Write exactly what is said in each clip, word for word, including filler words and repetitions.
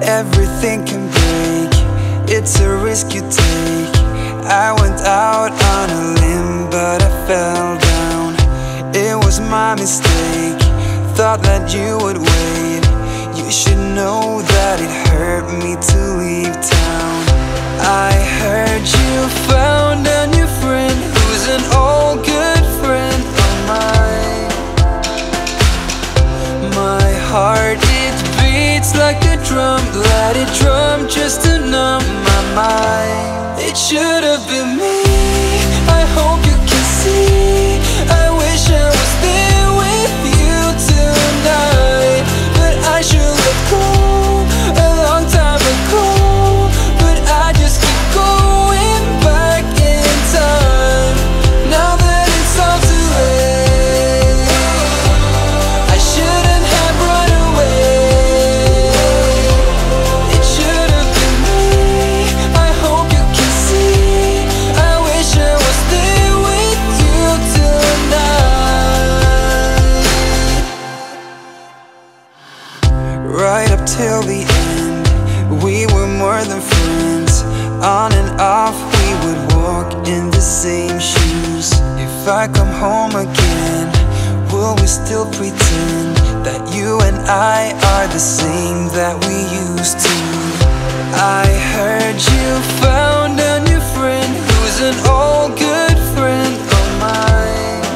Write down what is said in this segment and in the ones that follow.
Everything can break, it's a risk you take. I went out on a limb, but I fell down. It was my mistake, thought that you would wait. You should know that it hurt me to leave town. I heard you found a new friend who's an old good friend of mine. My heart, it beats like a drum. Let it drum just to numb my mind. It should have been me, I hope you can see. I wish I was there with you tonight, but I should let go a long time ago. But I just keep going back in time, now that it's all too late. I shouldn't have run away. It should have been me, I hope you can see. I wish I was there with you tonight. Right up till the end, we were more than friends. On and off, we would walk in the same shoes. If I come home again, will we still pretend that you and I are the same that we used to? I heard you found a new friend who's an old good friend of mine.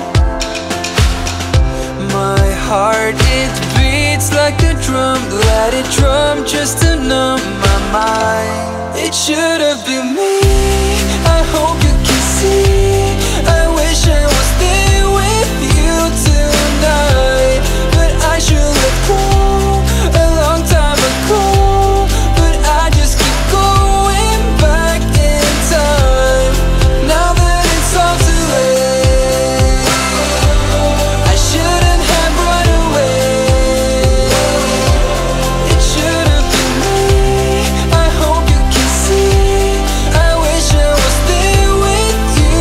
My heart, it beats like a drum. Let it drum just to numb my mind. It should have been me, I hope you can see. I wish I was there with you tonight, but I should let go a long time ago. But I just keep going back in time, now that it's all too late. I shouldn't have run away. It should have been me, I hope you can see. I wish I was there with you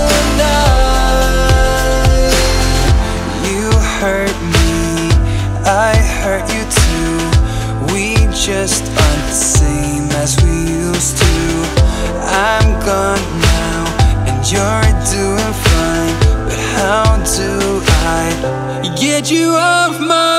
tonight. You hurt me, I hurt you too. We just aren't the same as we used to. I'm gone now, and you're doing fine, but how do I get you off my